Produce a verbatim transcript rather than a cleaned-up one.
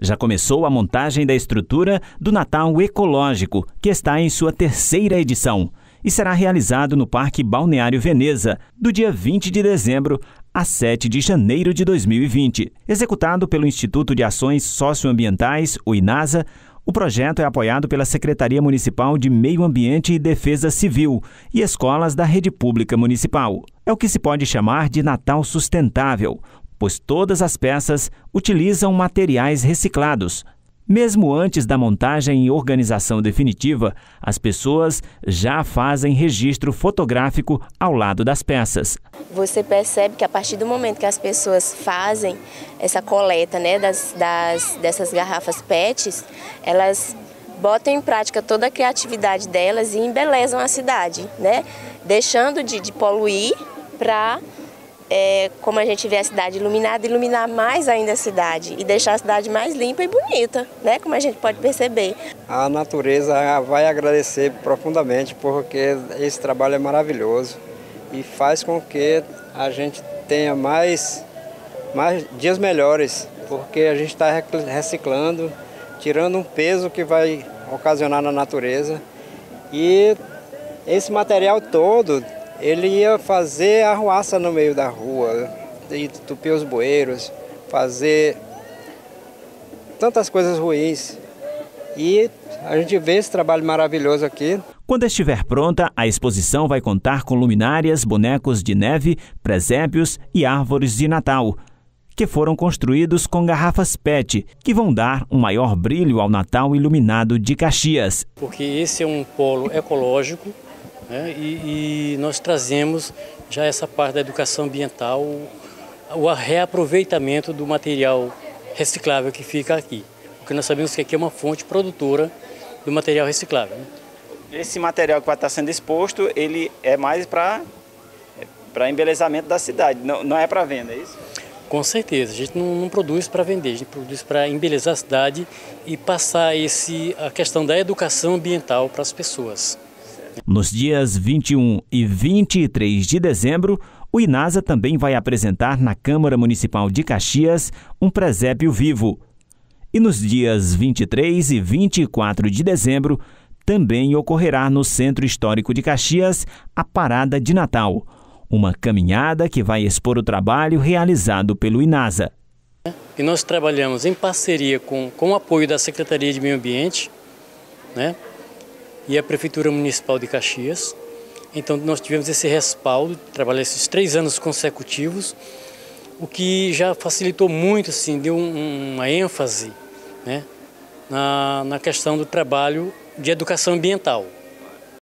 Já começou a montagem da estrutura do Natal Ecológico, que está em sua terceira edição, e será realizado no Parque Balneário Veneza, do dia vinte de dezembro a sete de janeiro de dois mil e vinte. Executado pelo Instituto de Ações Socioambientais, o INASA, o projeto é apoiado pela Secretaria Municipal de Meio Ambiente e Defesa Civil e escolas da rede pública municipal. É o que se pode chamar de Natal sustentável, pois todas as peças utilizam materiais reciclados. Mesmo antes da montagem e organização definitiva, as pessoas já fazem registro fotográfico ao lado das peças. Você percebe que a partir do momento que as pessoas fazem essa coleta, né, das, das, dessas garrafas P E Ts, elas botam em prática toda a criatividade delas e embelezam a cidade, né, deixando de, de poluir para... É, como a gente vê a cidade iluminada, iluminar mais ainda a cidade e deixar a cidade mais limpa e bonita, né? Como a gente pode perceber. A natureza vai agradecer profundamente porque esse trabalho é maravilhoso e faz com que a gente tenha mais, mais dias melhores, porque a gente está reciclando, tirando um peso que vai ocasionar na natureza. E esse material todo, ele ia fazer arruaça no meio da rua, entupir os bueiros, fazer tantas coisas ruins. E a gente vê esse trabalho maravilhoso aqui. Quando estiver pronta, a exposição vai contar com luminárias, bonecos de neve, presépios e árvores de Natal, que foram construídos com garrafas P E T, que vão dar um maior brilho ao Natal iluminado de Caxias. Porque esse é um polo ecológico, É, e, e nós trazemos já essa parte da educação ambiental, o reaproveitamento do material reciclável que fica aqui, porque nós sabemos que aqui é uma fonte produtora do material reciclável. Né? Esse material que vai estar sendo exposto, ele é mais para para embelezamento da cidade, não, não é para venda, é isso? Com certeza, a gente não, não produz para vender, a gente produz para embelezar a cidade e passar esse, a questão da educação ambiental para as pessoas. Nos dias vinte e um e vinte e três de dezembro, o INASA também vai apresentar na Câmara Municipal de Caxias um presépio vivo. E nos dias vinte e três e vinte e quatro de dezembro, também ocorrerá no Centro Histórico de Caxias a Parada de Natal, uma caminhada que vai expor o trabalho realizado pelo INASA. E nós trabalhamos em parceria com, com o apoio da Secretaria de Meio Ambiente, né? E a Prefeitura Municipal de Caxias. Então nós tivemos esse respaldo, trabalhar esses três anos consecutivos, o que já facilitou muito, assim, deu um, uma ênfase, né, na, na questão do trabalho de educação ambiental.